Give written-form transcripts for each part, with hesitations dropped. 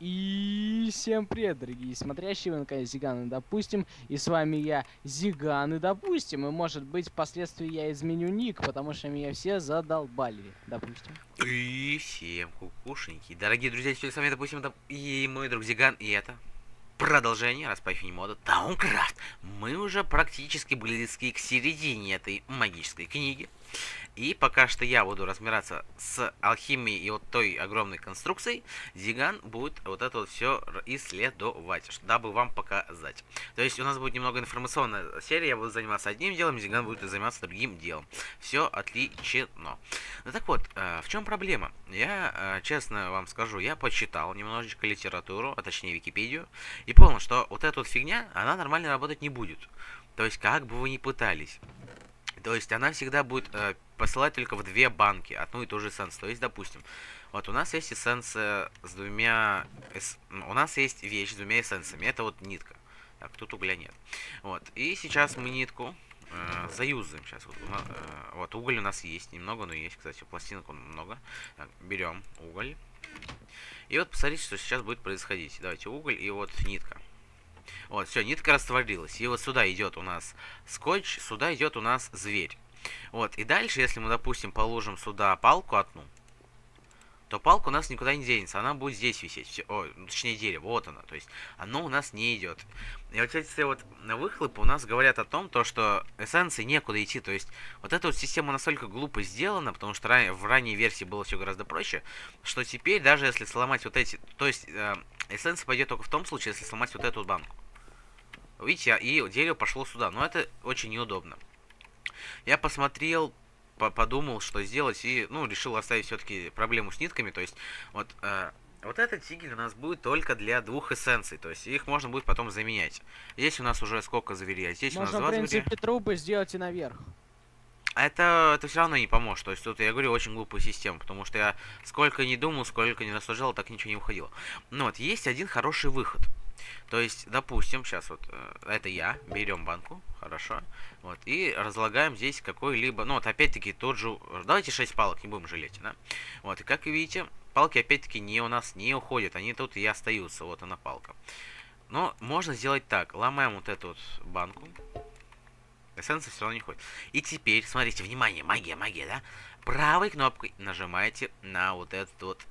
И всем привет, дорогие смотрящие, вы на канале Зиган и Допустим, и с вами я, Зиган и Допустим, и может быть впоследствии я изменю ник, потому что меня все задолбали, допустим. И всем кукушеньки. Дорогие друзья, сегодня с вами, допустим, и мой друг Зиган, и это продолжение распахивания мода Таункрафт. Мы уже практически близки к середине этой магической книги. И пока что я буду разбираться с алхимией и вот той огромной конструкцией, Зиган будет вот это вот все исследовать, дабы вам показать. То есть у нас будет немного информационная серия, я буду заниматься одним делом, Зиган будет заниматься другим делом. Все отлично. Ну так вот, в чем проблема? Я, честно вам скажу, я почитал немножечко литературу, а точнее Википедию, и понял, что вот эта вот фигня, она нормально работать не будет. То есть как бы вы ни пытались. То есть она всегда будет посылать только в две банки одну и ту же эссенцию. То есть, допустим, вот у нас есть эссенция с двумя... У нас есть вещь с двумя эссенциями. Это вот нитка. Так, тут угля нет. Вот. И сейчас мы нитку заюзаем. Сейчас вот, вот уголь у нас есть немного, но есть, кстати, пластинок много. Так, берем уголь. И вот посмотрите, что сейчас будет происходить. Давайте уголь и вот нитка. Вот, все, нитка растворилась. И вот сюда идет у нас скотч, сюда идет у нас зверь. Вот, и дальше, если мы, допустим, положим сюда палку одну, то палка у нас никуда не денется, она будет здесь висеть. Все, точнее дерево, вот она. То есть оно у нас не идет. И вот эти вот выхлопы у нас говорят о том, что эссенции некуда идти. То есть вот эта вот система настолько глупо сделана, потому что в ранней версии было все гораздо проще, что теперь даже если сломать вот эти... То есть эссенция пойдет только в том случае, если сломать вот эту вот банку. Видите, и дерево пошло сюда, но это очень неудобно. Я посмотрел, подумал, что сделать, и, ну, решил оставить все-таки проблему с нитками, то есть, вот, вот этот тигель у нас будет только для двух эссенций, то есть, их можно будет потом заменять. Здесь у нас уже сколько зверей, а здесь Можно, у в нас 2 принципе, зверя. трубы сделать и наверх. Это все равно не поможет, то есть, тут, я говорю, очень глупая система, потому что я сколько не думал, сколько не рассуждал, так ничего не уходило. Но вот, есть один хороший выход. То есть, допустим, сейчас вот это я, берем банку, хорошо, вот, и разлагаем здесь какой-либо, ну вот опять-таки тот же, давайте 6 палок, не будем жалеть, да, вот, и как вы видите, палки опять-таки у нас не уходят, они тут и остаются, вот она палка. Но можно сделать так, ломаем вот эту вот банку, эссенция все равно не ходит. И теперь, смотрите, внимание, магия, да, правой кнопкой нажимаете на вот этот вот...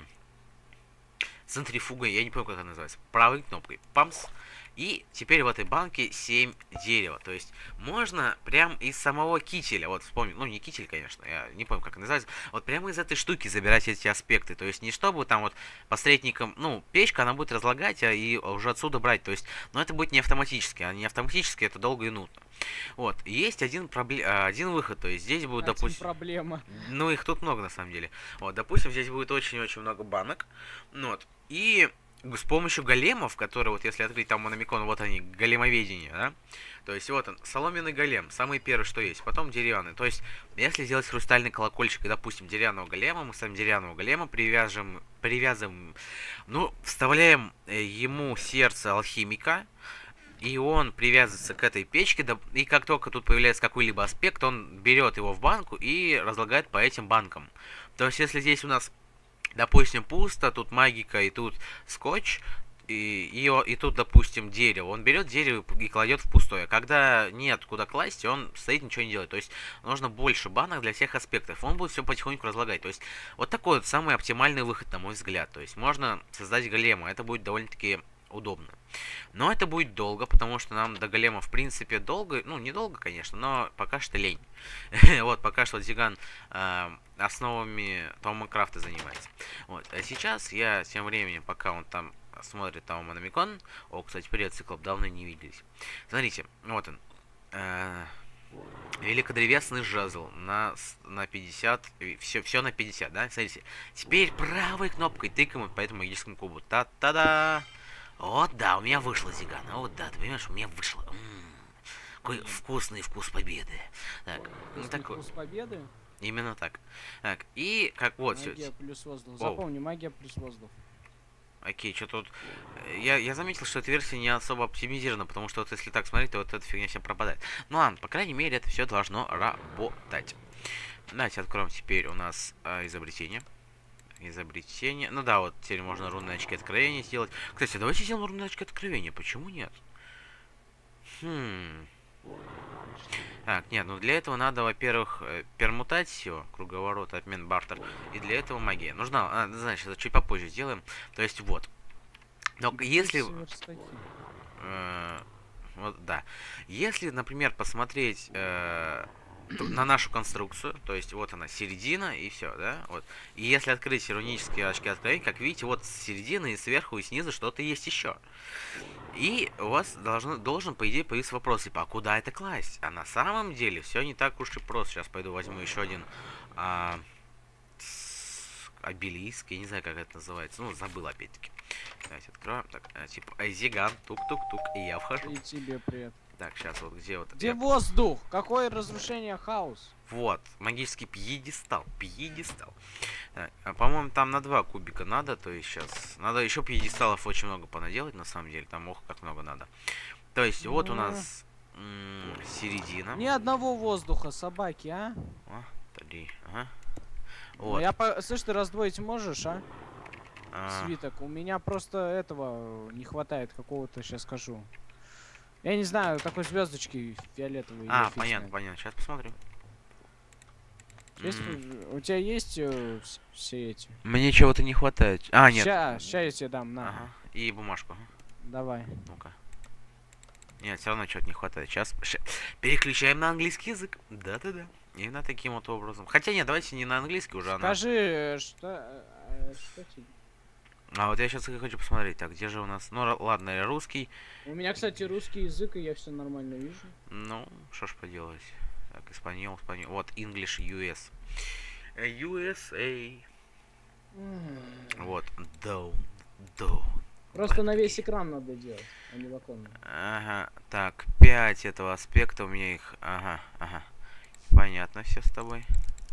центрифугой, я не помню, как она называется, правой кнопкой, памс, и теперь в этой банке 7 дерева, то есть можно прям из самого кителя, вот вспомнить, ну не китель, конечно, я не помню, как она называется, вот прямо из этой штуки забирать эти аспекты, то есть не чтобы там вот посредником, ну печка, она будет разлагать, и уже отсюда брать, то есть, но это будет не автоматически, а не автоматически это долго и нудно. Вот, есть один выход, то есть здесь будет, допустим... проблема. Ну, их тут много, на самом деле. Вот, допустим, здесь будет очень-очень много банок. Ну, вот, и с помощью големов, которые, вот, если открыть там Мономикон, вот они, големоведение, да? То есть, вот он, соломенный голем, самый первый, что есть. Потом деревянный. То есть, если сделать хрустальный колокольчик и, допустим, деревянного голема, мы ставим деревянного голема, привязываем, ну, вставляем ему сердце алхимика, и он привязывается к этой печке, и как только тут появляется какой-либо аспект, он берет его в банку и разлагает по этим банкам. То есть, если здесь у нас, допустим, пусто, тут магика и тут скотч, и тут, допустим, дерево, он берет дерево и кладет в пустое. Когда нет куда класть, он стоит, ничего не делает. То есть, нужно больше банок для всех аспектов. Он будет все потихоньку разлагать. То есть, вот такой вот самый оптимальный выход, на мой взгляд. То есть, можно создать голема. Это будет довольно-таки удобно. Но это будет долго, потому что нам до голема в принципе долго, ну недолго, конечно, но пока что лень. Вот, пока что Зиган основами Тауманкрафта занимается. Вот, а сейчас я тем временем, пока он там смотрит Тауманомикон, о, кстати, привет, Циклоп, давно не виделись. Смотрите, вот он. Великодревесный жезл на 50, все на 50, да, смотрите. Теперь правой кнопкой тыкаем по этому магическому кубу. Та-та-да! Вот да, у меня вышло, Зиган. Вот да, ты понимаешь, у меня вышло. Какой вкусный вкус победы. Так, ну такой. Вкус победы? Именно так. Так, и как вот все. Магия плюс воздух. Запомни, магия плюс воздух. Окей, что тут... Я заметил, что эта версия не особо оптимизирована, потому что вот если так смотреть, то вот эта фигня вся пропадает. Ну ладно, по крайней мере, это все должно работать. Давайте откроем теперь у нас изобретение. изобретение. Ну да, вот теперь можно рунные очки откровения сделать. Кстати, давайте сделаем рунные очки откровения. Почему нет? Так, нет, ну для этого надо, во-первых, пермутацию, круговорот, обмен, бартер. И для этого магия. Нужна, значит, это чуть попозже сделаем. То есть вот. Но если... вот, да. Если, например, посмотреть на нашу конструкцию, то есть вот она, середина, и все, да? Вот. И если открыть рунические очки откровения, как видите, вот с середины, и сверху, и снизу что-то есть еще. И у вас должен, по идее, появиться вопрос, типа, а куда это класть? А на самом деле все не так уж и просто. Сейчас пойду возьму еще один обелиск, я не знаю, как это называется. Ну, забыл опять-таки. Давайте откроем. Так, типа, Зиган, тук-тук-тук, и я вхожу. И тебе привет. Так, сейчас вот где вот... Где воздух? Какое разрушение, хаос? Вот, магический пьедестал. Пьедестал. По-моему, там на 2 кубика надо, то есть сейчас... Надо еще пьедесталов очень много понаделать, на самом деле. Там, ох, как много надо. То есть, вот у нас середина. Ни одного воздуха, собаки, а? 3, ага. Вот. Слышь, ты раздвоить можешь, а? Свиток. У меня просто этого не хватает, какого-то, сейчас скажу. Я не знаю, такой звездочки фиолетовые. Понятно. Сейчас посмотрим. У тебя есть все эти? Мне чего-то не хватает. Нет. Ща я тебе дам, на. Ага. И бумажку. Давай. Ну-ка. Нет, все равно чего-то не хватает. Сейчас переключаем на английский язык. Да-да-да. Именно таким вот образом. Хотя нет, давайте не на английский уже. Скажи, что тебе? Вот я сейчас хочу посмотреть. Так, где же у нас... Ну, ладно, русский. У меня, кстати, русский язык, и я все нормально вижу. Ну, что ж поделать. Так, испаньол. Вот, English US. USA. Вот, do. Просто на весь экран надо делать, а не в оконном. Ага, так, 5 этого аспекта у меня их... Ага. Понятно все с тобой.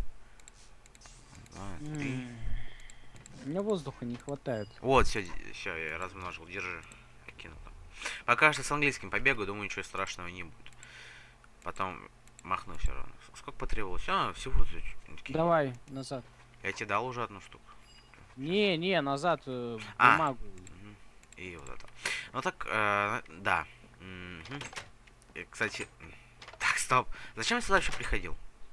2, 3. У меня воздуха не хватает. Вот, все, я размножил, держи. Пока что с английским побегаю, думаю, ничего страшного не будет. Потом махну все равно. Сколько потребовалось? Всего. Давай, назад. Я тебе дал уже одну штуку. Не, назад бумагу. И вот это. Ну так, да. Кстати, так, стоп. Зачем я сюда вообще приходил?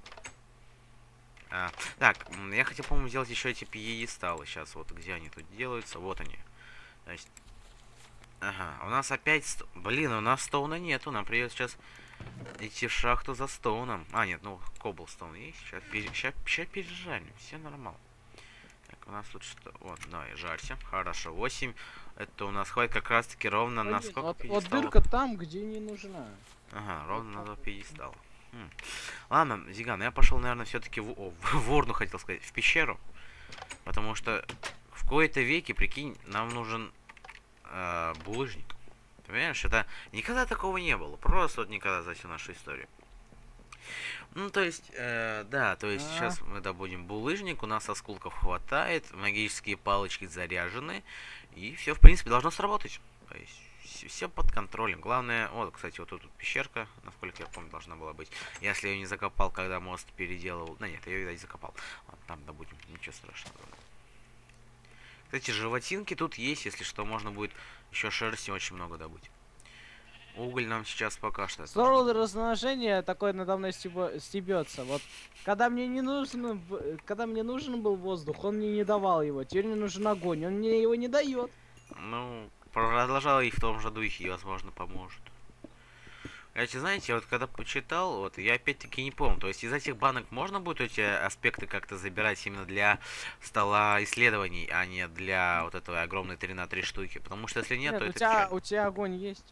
Так, я хотел, по-моему, сделать еще эти пьедесталы. Сейчас, вот где они тут делаются. Вот они. То есть... Ага, у нас опять... Блин, у нас стоуна нету. Нам придется сейчас идти в шахту за стоуном. Нет, ну, коблстоун есть. Сейчас пережарим. Все нормально. Так, у нас тут что... Вот, давай, жарься. Хорошо, 8. Это у нас хватит как раз-таки ровно на сколько пьедесталов? Вот дырка там, где не нужна. Ага, ровно на 2 пьедестала. Ладно, Зиган, я пошел, наверное, все-таки в урну, хотел сказать, в пещеру. Потому что в кои-то веки, прикинь, нам нужен булыжник. Ты понимаешь, это никогда такого не было. Просто вот никогда за всю нашу историю. Ну, то есть, да, то есть сейчас мы добудем булыжник, у нас осколков хватает, магические палочки заряжены, и все, в принципе, должно сработать. То есть, все под контролем. Главное, вот, кстати, вот тут пещерка, насколько я помню, должна была быть. Если я ее не закопал, когда мост переделывал. Да нет, я ее, видать, закопал. Ладно, там добудем, ничего страшного. Кстати, животинки тут есть, если что, можно будет еще шерсти очень много добыть. Уголь нам сейчас пока что. Здорово размножение такое надо мной стебется. Вот когда мне нужен был воздух, он мне не давал его. Теперь мне нужен огонь, он мне его не дает. Ну, продолжал и в том же духе, и, возможно, поможет. Кстати, знаете, вот когда почитал, вот я опять-таки не помню. То есть из этих банок можно будет эти аспекты как-то забирать именно для стола исследований, а не для вот этого огромной 3 на 3 штуки. Потому что если нет, то это у тебя огонь есть?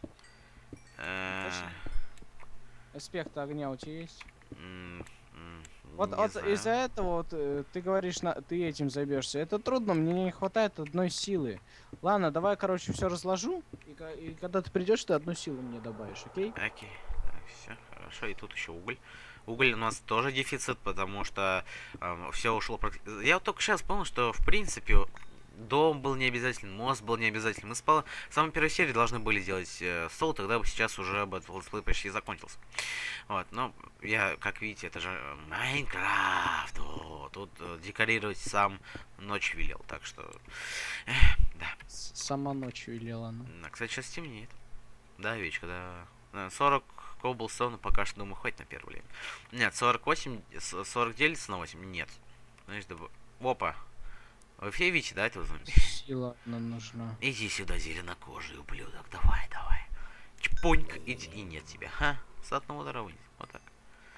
Аспект огня у тебя есть? Вот из-за этого вот, ты говоришь, ты этим займешься. Это трудно, мне не хватает одной силы. Ладно, давай, короче, все разложу. И когда ты придешь, ты одну силу мне добавишь, окей? Окей. Так, все, хорошо. И тут еще уголь. Уголь у нас тоже дефицит, потому что все ушло практически. Я вот только сейчас понял, что в принципе дом был не обязательно, мост был не обязательно. Мы в самой первой серии должны были сделать стол, тогда бы сейчас уже бы летсплей почти закончился. Вот, но я, как видите, это же Майнкрафт. Тут декорировать сам ночь велел, так что, да. Сама ночью велела, ну. Кстати, сейчас темнеет. Да, вечка, да. 40 коблстоуна пока что, думаю, хватит на первое время. Нет, 48, 40 делится на 8? Нет. Значит, опа. Вы все видите, да, этого зомби? Сила нам нужна. Иди сюда, зеленокожий ублюдок. Давай, давай. Чпоньк, иди. И нет тебя. Ха. С одного удара вынес. Вот так.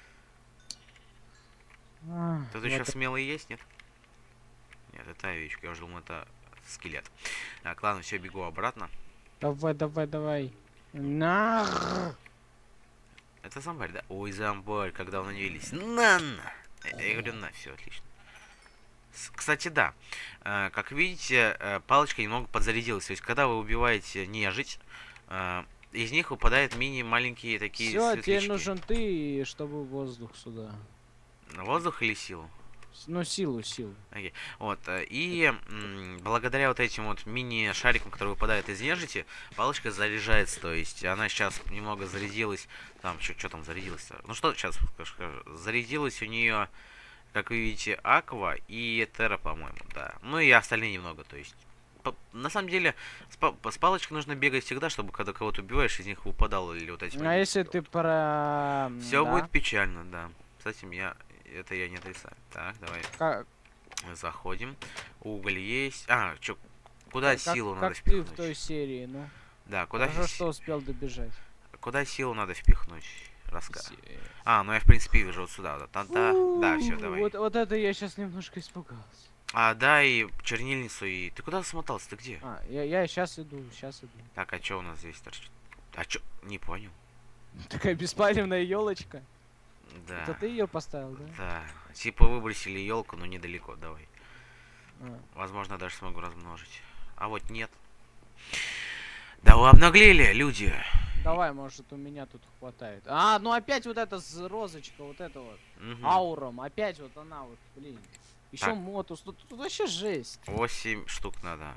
Тут еще смелый есть, нет? Нет, это овечка. Я уже думал, это скелет. Так, ладно, все, бегу обратно. Давай, давай, давай. На. Это зомбарь, да? Ой, зомбарь, когда вы на нее велись. На! Я говорю, на, все, отлично. Кстати, да. Как видите, палочка немного подзарядилась. То есть, когда вы убиваете нежить, из них выпадают мини-маленькие такие Все, светлячки. тебе нужен ты, чтобы воздух сюда. Воздух или силу? Ну, силу, силу. Okay. Вот, и благодаря вот этим вот мини-шарикам, которые выпадают из нежити, палочка заряжается, то есть она сейчас немного зарядилась, там, что там зарядилось-то? Ну что сейчас скажу? Зарядилась у нее, как вы видите, Аква и Терра, по-моему, да. Ну и остальные немного, то есть, на самом деле, с палочкой нужно бегать всегда, чтобы когда кого-то убиваешь, из них выпадало или вот эти... А если ты про... Все будет печально, да. С этим это я не отрицаю. Так, давай. Как? Заходим. Уголь есть. Куда силу надо как впихнуть? Ты в той серии, ну. Да, куда... Хорошо, что успел добежать. Куда силу надо впихнуть? Ну я в принципе вижу вот сюда. Да, все, давай. Вот это я сейчас немножко испугался. Да, и чернильницу, и... Ты куда смотался? Ты где? Я сейчас иду, Так, а что у нас здесь торчит? А что? Не понял. Такая беспалевная елочка. Да. Это ты ее поставил, да? Да. Типа выбросили елку, но недалеко, давай. Возможно, даже смогу размножить. А вот нет. Да вы обнаглели, люди. Давай, может, у меня тут хватает. Ну опять вот эта розочка, вот эта вот. Ауром, опять вот она вот, блин. Еще мотус, тут вообще жесть. 8 штук надо.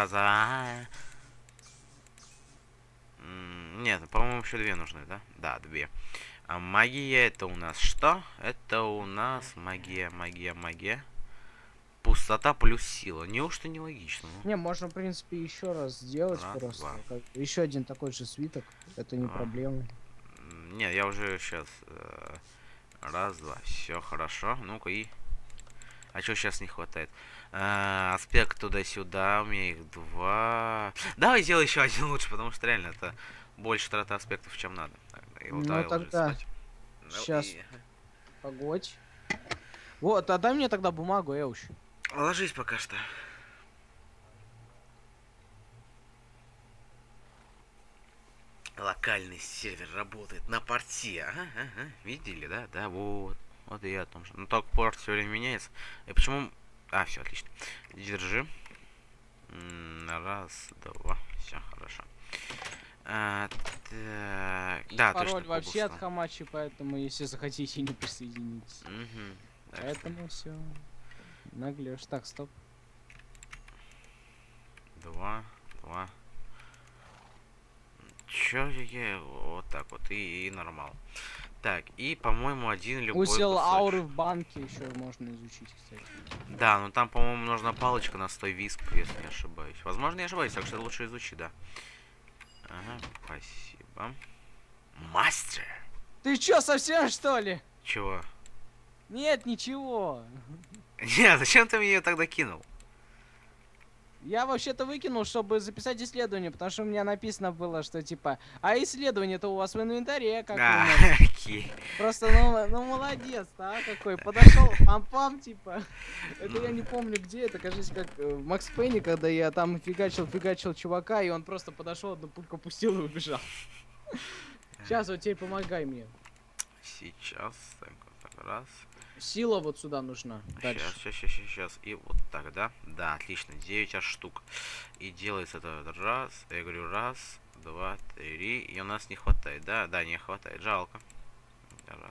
Нет, по-моему, еще 2 нужны, да? Да, 2. А магия это у нас что? Это у нас магия. Пустота плюс сила. Неужто не логично? Ну? Не, можно, в принципе, еще раз сделать просто. Еще один такой же свиток. Это не проблема. Нет, я уже сейчас. Раз, два. Все хорошо. Ну-ка и. А что сейчас не хватает? Аспект туда-сюда. У меня их 2. Давай сделай еще один лучше, потому что реально это больше трата аспектов, чем надо. Ну тогда. Сейчас. Погодь. Вот, отдай мне тогда бумагу, Эуч. Ложись пока что. Локальный сервер работает на порте. Ага. Видели, да? Да, вот. Вот и я о том же. Но только порт все время меняется. И почему... все, отлично. Держи. Раз, два. Все, хорошо. Да, пароль точно. Вообще от Хамачи, поэтому если захотите, не присоединитесь. Поэтому все. Наглешь. Так, стоп. 2. Чё я? Вот так вот. И нормал. Так, и, по-моему, один любой Узел ауры в банке еще можно изучить, кстати. Да, но там, по-моему, нужна палочка на 100 висп, если не ошибаюсь. Возможно, не ошибаюсь, так что лучше изучи, да. Ага, спасибо. Мастер! Ты чё, совсем что ли? Чего? Нет, ничего. Нет, зачем ты мне ее тогда кинул? Я вообще-то выкинул, чтобы записать исследование, потому что у меня написано было, что типа, исследование-то у вас в инвентаре, как окей. Просто, ну молодец, какой. Подошел, пам-пам, типа. Это я не помню где, это, кажется, как в Макс Пейне, когда я там фигачил чувака, и он просто подошел, одну пульку пустил и убежал. Сейчас вот теперь помогай мне. Сейчас, так, вот раз. Сила вот сюда нужна. Сейчас. И вот так, да? Да, отлично. 9 аж штук. И делается это раз. Я говорю раз, два, три. И у нас не хватает, да? Да, не хватает. Жалко. Раз.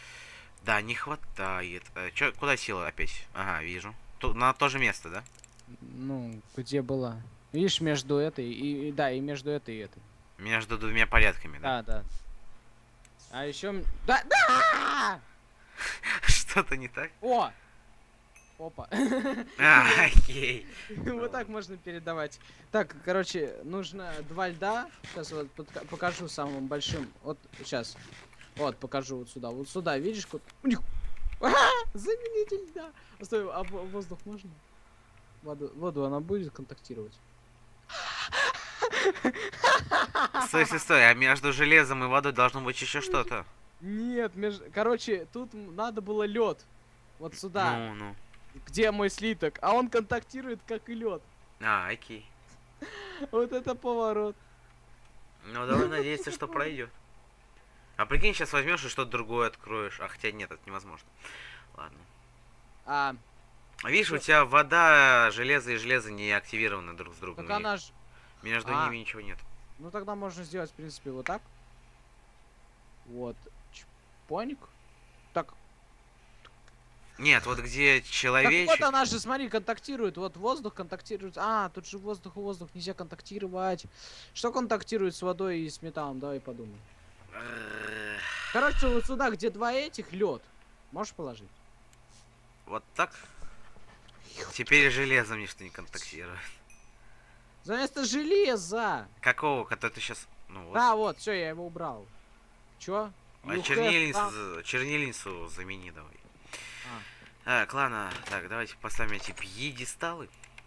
Да, не хватает. Куда сила опять? Ага, вижу. Тут на то же место, да? Ну, где была? Видишь, между этой да, и между этой и этой. Между двумя порядками, да? Да, да. А еще... Да, да! Что-то не так? О! Опа. Окей. Вот так можно передавать. Так, короче, нужно 2 льда. Сейчас вот покажу самым большим. Вот сейчас. Вот, покажу вот сюда. Вот сюда, видишь? У них... Заменитель льда. Стой, а воздух можно? Воду она будет контактировать? Стой, стой, стой, а между железом и водой должно быть еще что-то. Нет, короче, тут надо было лед. Вот сюда, Ну. где мой слиток. А он контактирует, как и лед. Окей. Вот это поворот. Ну, давай надеяться, что пройдет. А прикинь, сейчас возьмешь и что-то другое откроешь. А хотя нет, это невозможно. Ладно. Видишь, у тебя вода, железо и железо не активированы друг с другом. Так она ж... Между ними ничего нет. Ну тогда можно сделать, в принципе, вот так. Вот. Чпоник. Так. Нет, вот где человечек... Так вот она же, смотри, контактирует. Вот воздух контактирует. А, тут же воздух и воздух нельзя контактировать. Что контактирует с водой и с металлом? Давай подумай. Короче, вот сюда, где 2 этих, лед. Можешь положить? Вот так? Теперь железом ничто не контактирует. За место железа! Какого? Который ты сейчас... Ну, вот. Да, вот, все, я его убрал. Чё? А чернильницу замени давай. Так, ладно. Так, давайте поставим эти пьедесталы.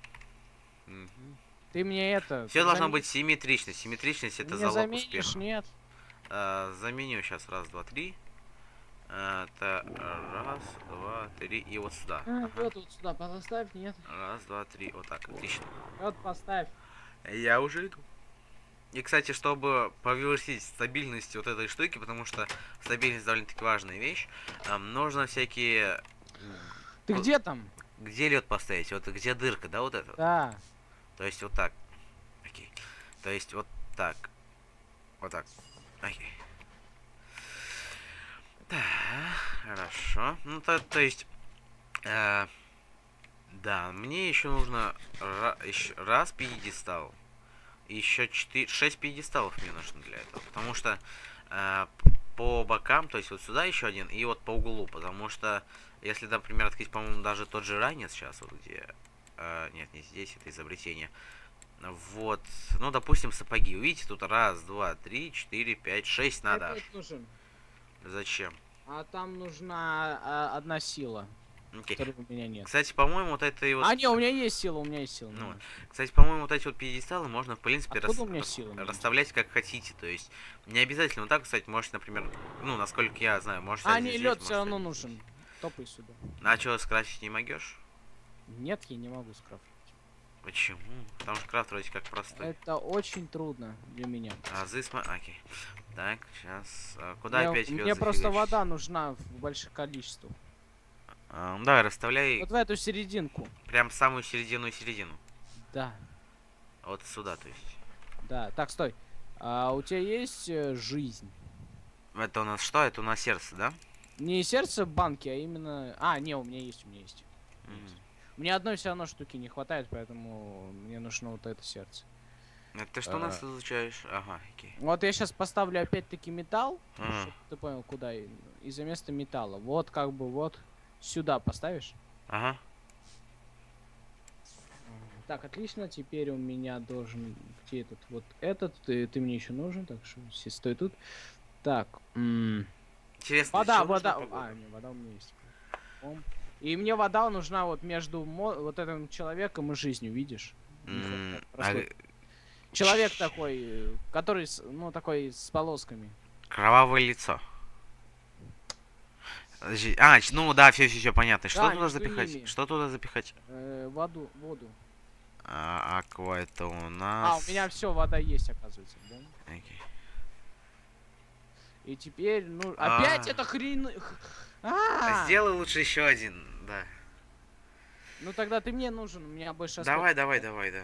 Ты мне это... Все должно быть симметрично. Симметричность это залог успеха. Нет. Заменю сейчас. Раз, два, три. Это раз, два, три. И вот сюда. Вот сюда поставь, нет. Раз, два, три. Вот так, отлично. Вот поставь. Я уже иду. И, кстати, чтобы повысить стабильность вот этой штуки, потому что стабильность довольно-таки важная вещь, нужно всякие... Ты где там? Где лед поставить? Вот где дырка, да, вот это? Да. То есть вот так. Окей. То есть вот так. Вот так. Окей. Так, хорошо. Ну, то есть... да, мне еще нужно раз пьедестал. Еще 6 пьедесталов мне нужно для этого. Потому что по бокам, то есть вот сюда еще один, и вот по углу. Потому что, если, например, открыть, по-моему, даже тот же ранец сейчас, вот где... нет, не здесь, это изобретение. Вот, ну, допустим, сапоги. Увидите, тут раз, два, три, 4, 5, 6 надо. Нужен. Зачем? А там нужна одна сила. Окей. Которой у меня нет. Кстати, по-моему, вот это и вот... А, не, у меня есть сила, у меня есть сила. Ну, кстати, по-моему, вот эти вот пьедесталы можно, в принципе, расставлять как хотите. То есть, не обязательно вот так, кстати, можете, например, ну, насколько я знаю, можете... А, не, лед все равно нужен. Топай сюда. А что, скрафтить не могешь? Нет, я не могу скрафтить. Почему? Потому что крафт вроде как простой. Это очень трудно для меня. Окей. Так, сейчас... Куда опять лед мне просто вода нужна в больших количествах. Да, расставляй... Вот в эту серединку. Прям самую середину. Да. Вот сюда, то есть. Да, так, стой. А у тебя есть жизнь? Это у нас что? Это у нас сердце, да? Не сердце банки, а именно... А, не, у меня есть. Мне одной все равно штуки не хватает, поэтому мне нужно вот это сердце. Это ты что у нас изучаешь? Ага, окей. Вот я сейчас поставлю опять-таки металл. Чтобы ты понял, куда. И за место металла. Вот как бы вот сюда поставишь. Ага. Так, отлично. Теперь у меня должен... Где этот? Вот этот. Ты мне еще нужен. Так что стой тут. Так. Интересно, вода. Не, вода у меня есть. И мне вода нужна вот между вот этим человеком и жизнью, видишь? Человек такой, который, ну, такой с полосками. Кровавое лицо. Ну да, все понятно. Что туда запихать? Что туда запихать? Воду. Аква это у нас... у меня все, вода есть, оказывается, да? Окей. И теперь, ну, опять эта хрень... Сделай лучше еще один, да. Ну тогда ты мне нужен, у меня больше... Давай, да.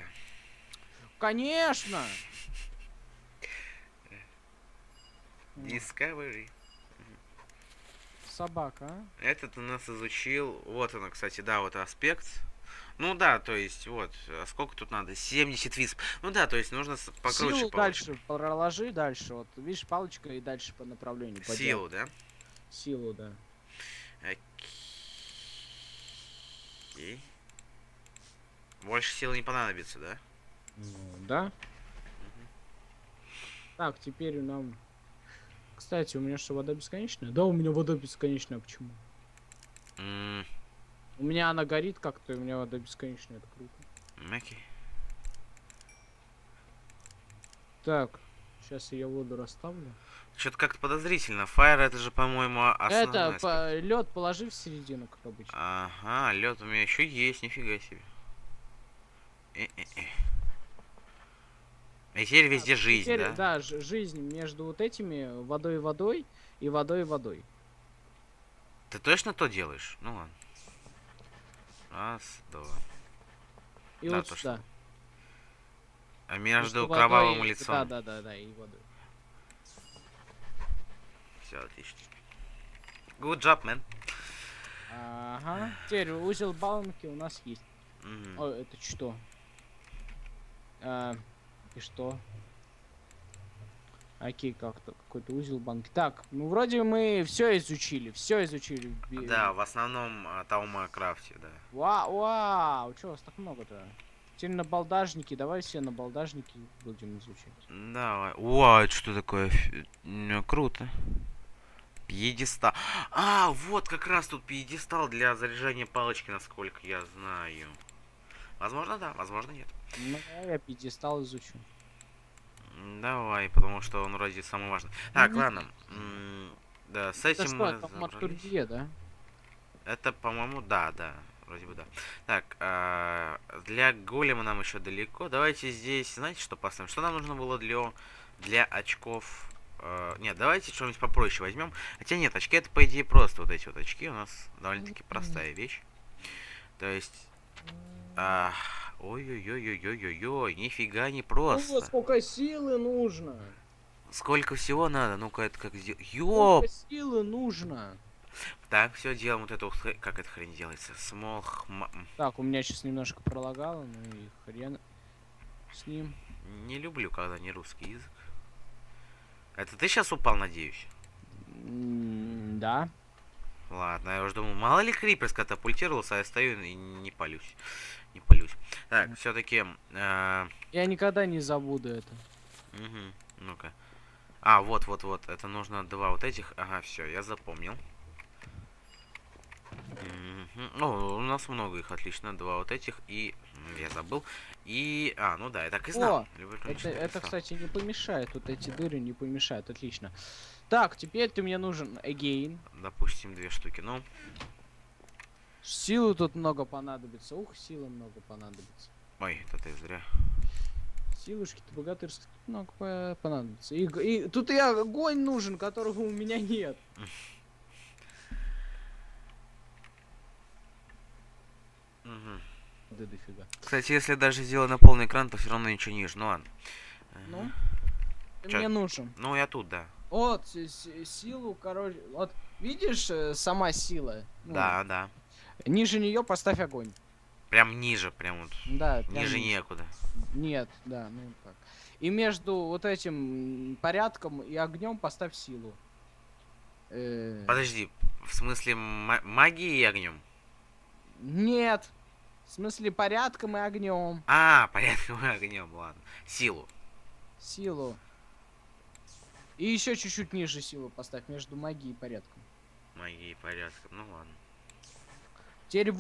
Конечно! Discovery. Собака, а? Этот у нас изучил... Вот она, кстати, да, вот аспект. Ну да, то есть, вот, а сколько тут надо? 70 висп. Ну да, то есть нужно покруче Силу палочку. дальше проложи дальше. Вот, видишь, палочка и дальше по направлению, по Силу, да? Силу, да. Окей. Больше сил не понадобится, да? Ну, да. Так, теперь нам... Кстати, у меня что, вода бесконечная? Да, у меня вода бесконечная. Почему? У меня она горит как-то, и у меня вода бесконечная. Это круто. Окей. Так, сейчас я воду расставлю. Что-то как-то подозрительно. Fire это же, по-моему, основной аспект. Лед положи в середину, как обычно. Ага, лед у меня еще есть, нифига себе. И теперь везде жизнь, теперь, да? Да, жизнь между вот этими водой и водой и водой и водой. Ты точно то делаешь? Ну ладно. Раз, два. И Да, вот то, сюда. А между Водой- кровавым лицом. Да, и водой. Все отлично. Good job, man. Ага. Теперь узел баланки у нас есть. О, это что? И что? Окей, как-то какой-то узел банки. Так, ну вроде мы все изучили, Да, в основном Таума Крафте, да. Вау, чё у вас так много-то? Теперь на балдажники, давай все на балдажники будем изучать. Давай. Вау, это что такое? Круто. Пьедестал. А, вот как раз тут пьедестал для заряжания палочки, насколько я знаю. Возможно, да, возможно, нет. Ну, я пьедестал изучу. Давай, потому что он вроде самый важный. Так, ладно. Да, с Это этим что, мы это Матургия, да? Это, по-моему, да, вроде бы да. Так, для голема нам еще далеко. Давайте здесь, знаете, что поставим? Что нам нужно было для очков? Нет, давайте что-нибудь попроще возьмем. Хотя нет, очки это, по идее, просто вот эти вот очки. У нас довольно-таки простая вещь. То есть... Ой-ой-ой-ой-ой-ой-ой, нифига не просто. Ну, сколько силы нужно? Сколько всего надо? Ну-ка, это как сделать? Сколько силы нужно? Так, все, делаем вот эту... Как эта хрень делается? Так, у меня сейчас немножко пролагало, ну и хрен с ним. Не люблю, когда не русский язык. Это ты сейчас упал, надеюсь? Да. Ладно, я уже думал, мало ли Крипер скатапультировался, а я стою и не палюсь. Не палюсь. Так, все-таки... Я никогда не забуду это. Ну-ка. Вот. Это нужно два вот этих. Ага, все, я запомнил. О, у нас много их, отлично. Два вот этих и... Я забыл. И... ну да, я так и знал. Это, кстати, не помешает. Вот эти дыры не помешают. Отлично. Так, теперь ты мне нужен again. Допустим, 2 штуки. Ну... Силы тут много понадобится. Ух, силы много понадобится. Ой, это ты зря. Силушки-то богатырские много понадобится. И тут и огонь нужен, которого у меня нет. Да дофига. Кстати, если даже сделать на полный экран, то все равно ничего не вижу. Ну ладно. Ну? Ты мне нужен. Ну, я тут, да. Вот, силу, короче. Вот, видишь, сама сила? Ну, да. Ниже нее поставь огонь. Прям ниже, прям вот. Да, ниже некуда. Нет, да, ну так. И между вот этим порядком и огнем поставь силу. Подожди, в смысле магии и огнем? Нет. В смысле порядком и огнем. Порядком и огнем, ладно. Силу. Силу. И еще чуть-чуть ниже силу поставь между магией и порядком. Магией и порядком, ну ладно. Теперь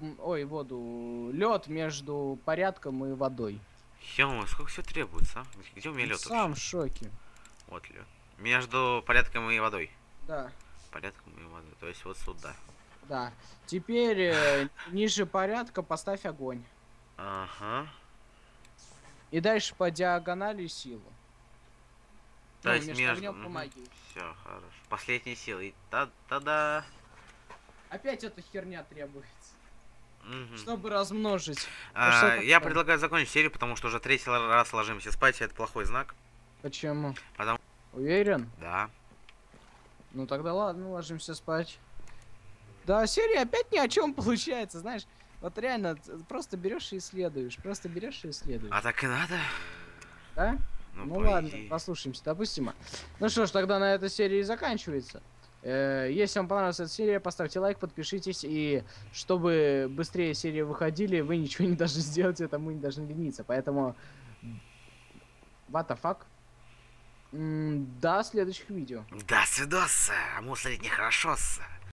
лед между порядком и водой. Ё-моё, сколько всего требуется, а? Где у меня лед? Сам в шоке. Вот лед. Между порядком и водой. Да. Порядком и водой, то есть вот сюда. Да. Теперь ниже порядка поставь огонь. Ага. И дальше по диагонали силу. То есть между огнем и магией. Все, хорошо. Последняя сила. И та-да. Опять эта херня требуется. Чтобы размножить. Я предлагаю закончить серию, потому что уже 3-й раз ложимся спать, и это плохой знак. Почему? Потому... Уверен? Да. Ну тогда ладно, ложимся спать. Да, серия опять ни о чем получается, знаешь. Вот реально, просто берешь и исследуешь. Просто берешь и исследуешь. А так и надо. Да? Ну, Ну по ладно, идее. послушаемся, допустимо. Ну что ж, тогда на этой серии заканчивается. Если вам понравилась эта серия, поставьте лайк, подпишитесь. И чтобы быстрее серии выходили, вы ничего не должны сделать, это мы не должны лениться. Поэтому, what the fuck? До следующих видео. Да, свидос, мусорить нехорошо-с.